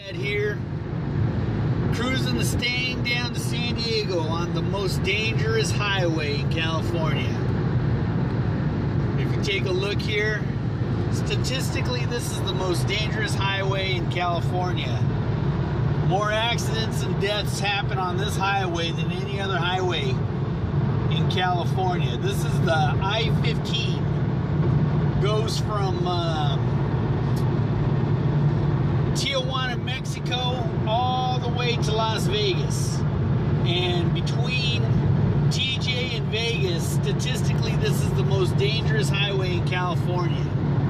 Here, cruising the Stang down to San Diego on the most dangerous highway in California. If you take a look here, statistically this is the most dangerous highway in California. More accidents and deaths happen on this highway than any other highway in California. This is the I-15. Goes from Tijuana, Mexico, all the way to Las Vegas. And between TJ and Vegas, statistically, this is the most dangerous highway in California.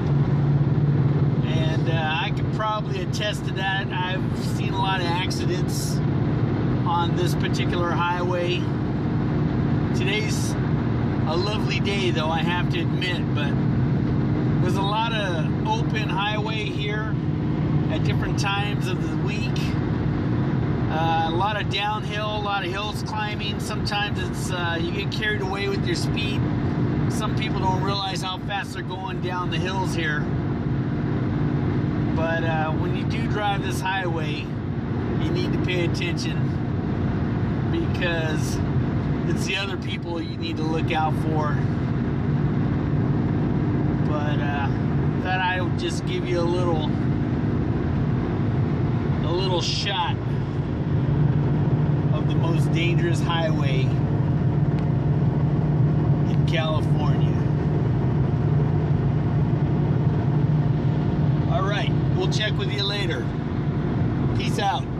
And I could probably attest to that. I've seen a lot of accidents on this particular highway. Today's a lovely day, though, I have to admit, but there's a lot of open highway here at different times of the week. A lot of downhill, a lot of hills climbing. Sometimes it's you get carried away with your speed. Some people don't realize how fast they're going down the hills here. But when you do drive this highway, you need to pay attention, because it's the other people you need to look out for. But thought I would just give you a little shot of the most dangerous highway in California. All right, we'll check with you later. Peace out.